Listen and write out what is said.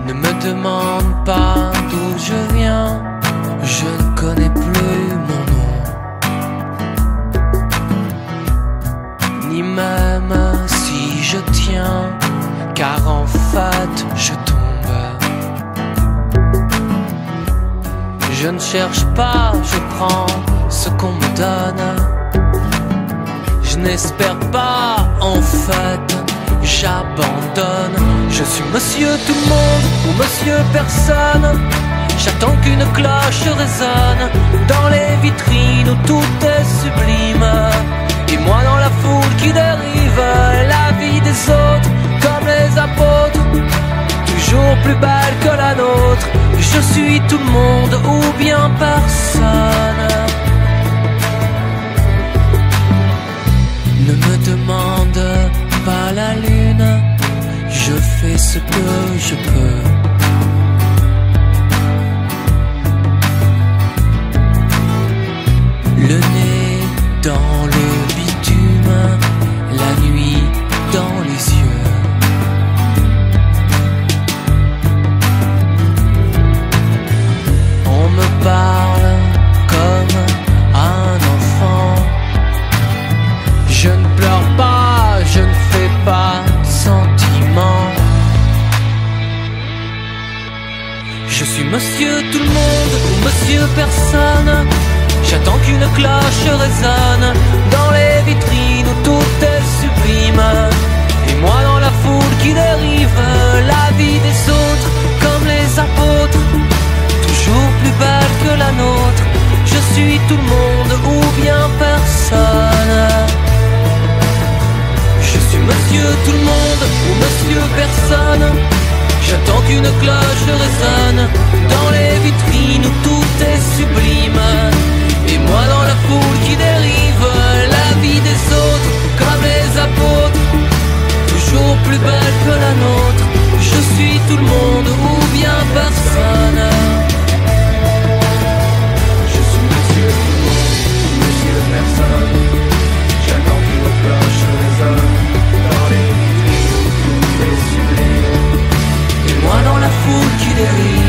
Ne me demande pas d'où je viens, je ne connais plus mon nom, ni même si je tiens, car en fait je tombe. Je ne cherche pas, je prends ce qu'on me donne. Je n'espère pas, en fait, j'abandonne. Je suis monsieur tout le monde ou monsieur personne. J'attends qu'une cloche résonne dans les vitrines où tout est sublime. Et moi dans la foule qui dérive, la vie des autres comme les apôtres, toujours plus belle que la nôtre. Je suis tout le monde ou bien personne. Ne me demande pas la lune, je fais ce que je peux. Le nez dans le bitume, la nuit dans les yeux. On me parle comme un enfant. Je ne pleure pas, je ne fais pas sentiment. Je suis monsieur tout le monde ou monsieur personne. J'attends qu'une cloche résonne dans les vitrines où tout est sublime. Et moi dans la foule qui dérive, la vie des autres comme les apôtres, toujours plus belle que la nôtre. Je suis tout le monde ou bien personne. Je suis monsieur tout le monde ou monsieur personne. J'attends qu'une cloche résonne dans les vitrines où tout est sublime. Et moi dans la foule qui dérive, la vie des autres comme les apôtres, toujours plus belle que la nôtre. Je suis tout le monde ou bien personne. Je suis monsieur tout le monde ou monsieur personne. J'attends qu'une cloche résonne dans les vitrines où tout est sublime. Et moi dans la foule qui dérive,